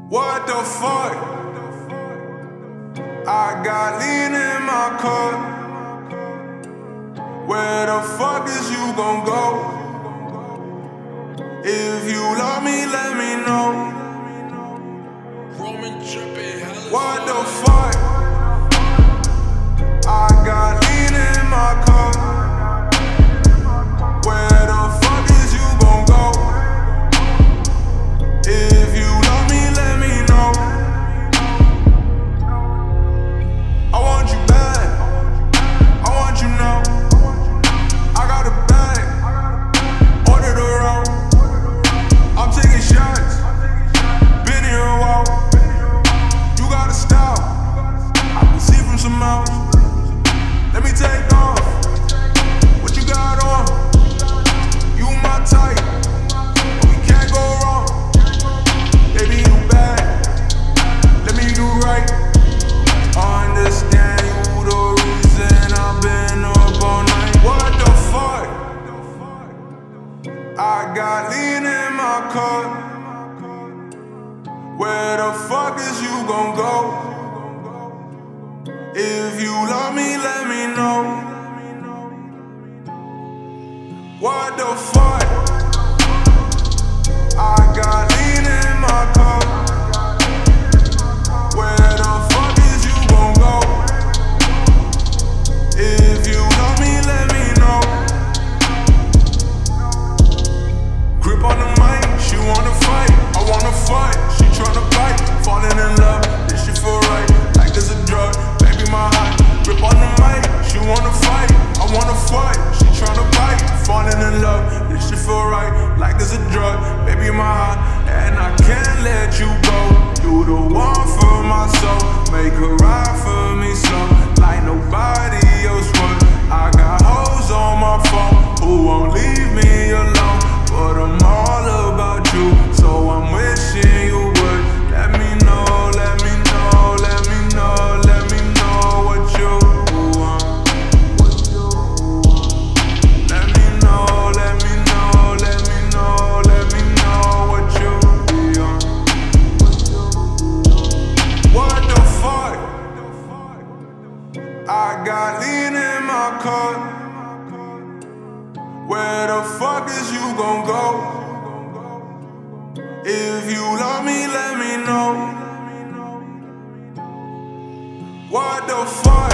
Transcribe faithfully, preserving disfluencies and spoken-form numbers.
What the fuck? I got lean in my cup. Where the fuck is you gon' go? If you love me, let me know. What the fuck? I got lean in my cup. Where the fuck is you gon' go? If you love me, let me know. I want you bad. I want you now. I got a bag. Ordered around. I'm taking shots. Been here a while. You gotta stop. I can see from some miles. Let me take off. What you got on? You my type. We can't go wrong. Baby, you bad. Let me do right. Understand you the reason I've been up all night. What the fuck? I got lean in my cup. Where the fuck is you gon' go? If you love me, let me know. What the fuck? I got lean in my cup. Where the fuck is you gon' go? If you love me, let me know. Grip on the mic, she wanna fight. I wanna fight, she tryna bite. Falling in love, this shit feel right. Like there's a drug, baby my heart. Grip on the mic, she wanna fight. I wanna fight, she tryna bite. Falling in love, this shit feel right. Like there's a drug, baby my heart. And I can't let you go. You the one for my soul. Make her ride for me slow, like nobody else would. I got hoes on my phone who won't leave me alone, but I'm all about you, so I'm wishing you would. Let me know, let me know, let me know, let me know what you want. Let me know, let me know, let me know, let me know what you be on. What the fuck? I got lean in my cup. Where the fuck is you gon' go? If you love me, let me know. What the fuck?